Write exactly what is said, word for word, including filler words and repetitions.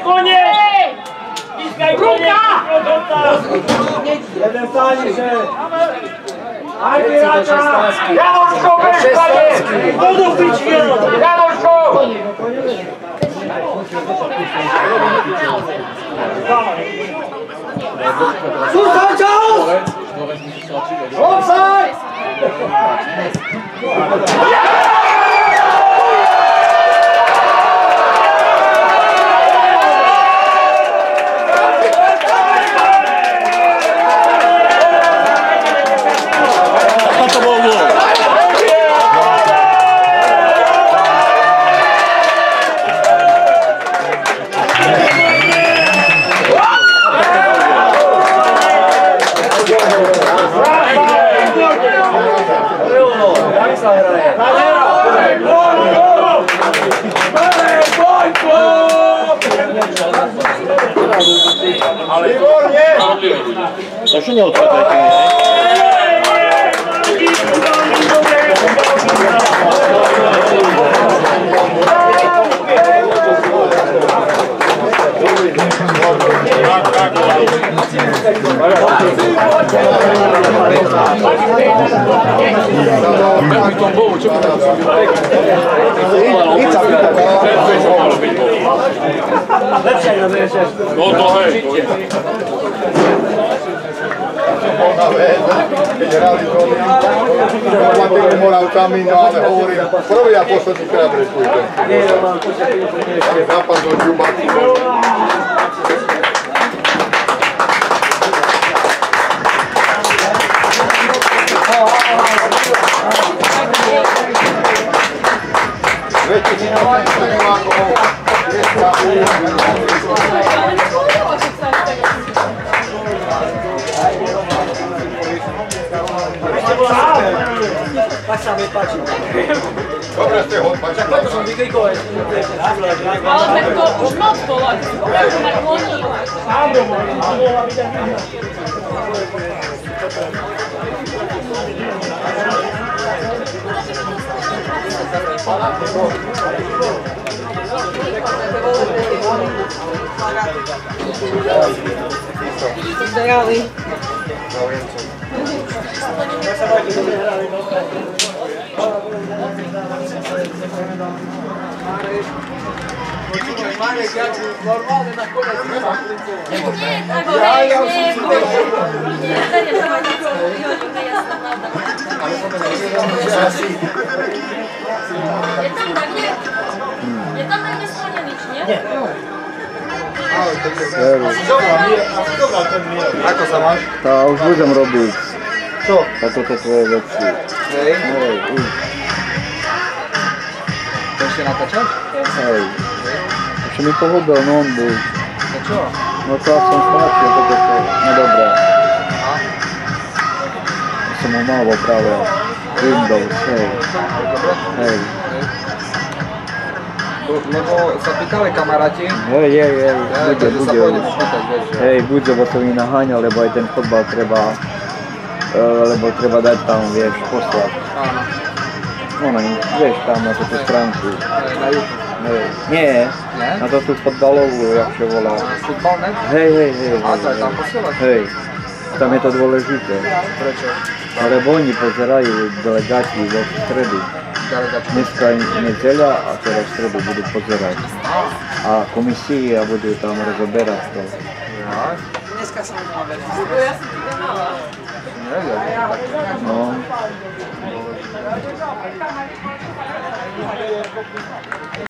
konie! Ściskaj konie! Jeden stanie się! Ajdy Racza! Januszko, weź panie! Wodą pić wielo! Januszko! Sustaj czas! Offside! Ale wybornie! To się nie odczytajcie, nie? No to hej! Generálny tými morálkami, no ale hovorím, prvý a posledný krát rešujte. Zápas do Čubaky. Viete, na to nemá koho. Tak sa mi páči. Dobre ste ho páči. To som vyklikol. Ale tak to už moc bolo, ak si povedal, že tak klonila. Áno, mohla byť aj vyhľad. Zdraví. Je tam takhle skloněný, či nie? Ako sa máš? To už budem robiť. Čo? A toto tvoje veci. Hej. Hej, už. To ešte natáčať? Hej. Ešte mi pohobil notebook. To čo? No to som stratil, toto to nedobré. A? Som ho mal práve. Windows, hej. Dobre? Hej. Lebo sa pýtali kamaráti, Hej, hej, hej. Bude, takže sa bude pôjdem už. opýtať, vieš. Hej, bude, bo to mi naháňa, lebo aj ten fotbal treba, e, lebo treba dať tam, vieš, poslať. Áno. No, no, vieš, tam na túto stránku. Hej, na YouTube. Hej. Nie, Nie? na to tú fotbalovú, jak sa volá. Futbalnet? Hej, hej, hej. A to aj tam posielať? Hej, tam je to dôležité. Prečo? Lebo oni pozerajú delegáti vo stredu. Delegáti. Dneska je nedeľa a teraz v stredu budú pozerať. A komisii a budú tam rozoberať to. Ja? Dneska som mal veľa. Ja som to nemala. No.